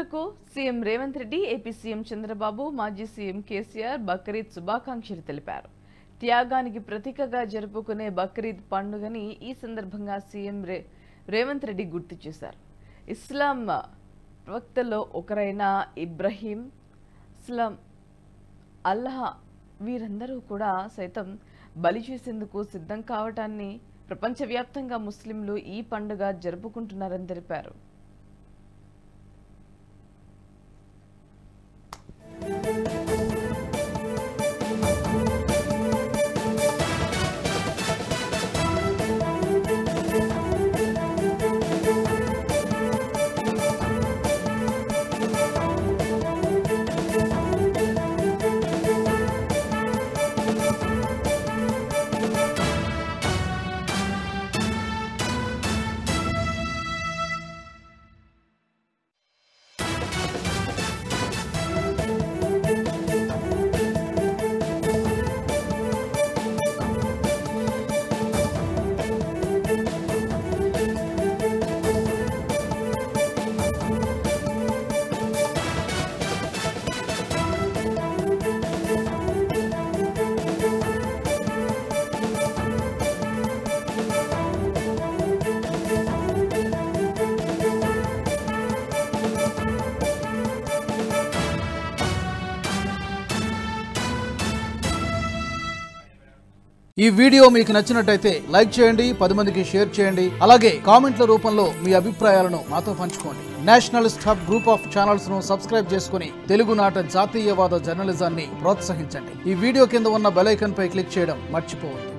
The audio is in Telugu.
భక్తులకు CM Revanth Reddy, AP CM Chandrababu, మాజీ సీఎం కేసీఆర్ బక్రీద్ శుభాకాంక్షలు తెలిపారు. త్యాగానికి ప్రతీకగా జరుపుకునే బక్రీద్ పండుగని ఈ సందర్భంగా సీఎం రేవంత్ రెడ్డి గుర్తు చేశారు. ఇస్లాం ప్రవక్తల్లో ఒకరైన ఇబ్రహీం, ఇస్లాం, అల్లాహ్ వీరందరూ కూడా సైతం బలి చేసేందుకు సిద్ధం కావటాన్ని ప్రపంచవ్యాప్తంగా ముస్లింలు ఈ పండుగ జరుపుకుంటున్నారని తెలిపారు. ఈ వీడియో మీకు నచ్చినట్టయితే లైక్ చేయండి, 10 మందికి షేర్ చేయండి. అలాగే కామెంట్ల రూపంలో మీ అభిప్రాయాలను మాతో పంచుకోండి. Nationalist hub group of channels ను సబ్స్క్రైబ్ చేసుకుని తెలుగునాట జాతీయవాద జర్నలిజాన్ని ప్రోత్సహించండి. ఈ వీడియో కింద ఉన్న బెల్ ఐకాన్ పై క్లిక్ చేయడం మర్చిపోవద్దు.